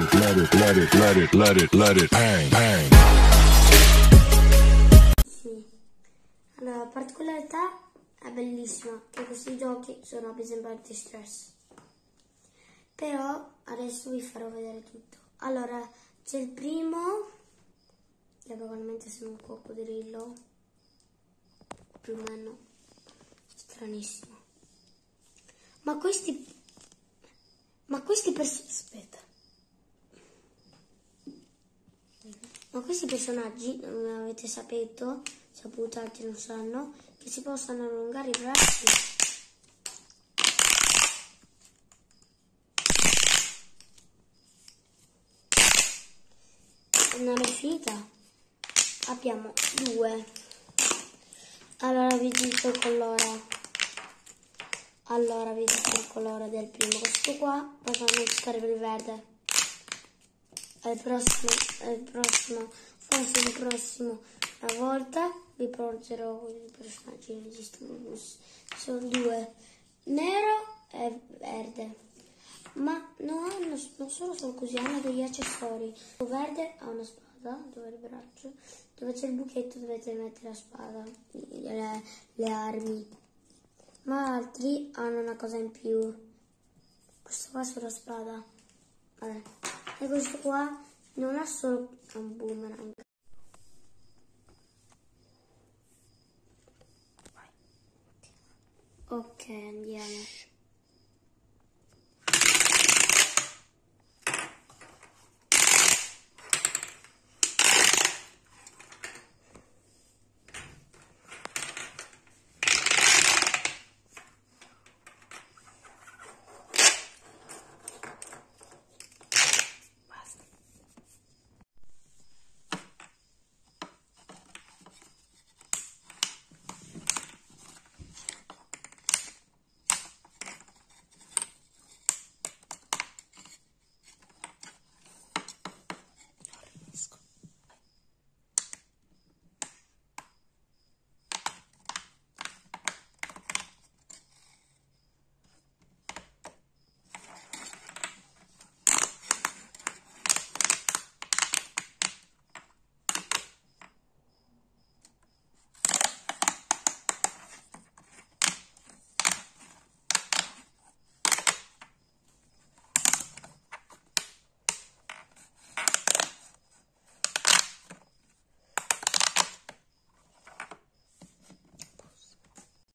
let it bang, bang. Sì. Allora, la particolarità è bellissima, che questi giochi sono per esempio anti-stress. Però adesso vi farò vedere tutto. Allora, c'è il primo, che probabilmente sono un coccodrillo, più o meno, stranissimo. Ma questi aspetta. Ma questi personaggi, non avete saputo, altri non sanno, che si possono allungare i bracci. Non è finita. Abbiamo due. Allora vi dico il colore. Del primo. Questo qua, possiamo iniziare per il verde. Forse il prossimo, una volta vi porterò i personaggi registrati. Sono due, nero e verde. Ma non solo sono così, hanno degli accessori. Il verde ha una spada dove il braccio, dove c'è il buchetto dovete mettere la spada, le armi. Ma altri hanno una cosa in più. Questo qua è sulla spada. Vabbè. E questo qua non ha solo un boomerang. Ok, andiamo.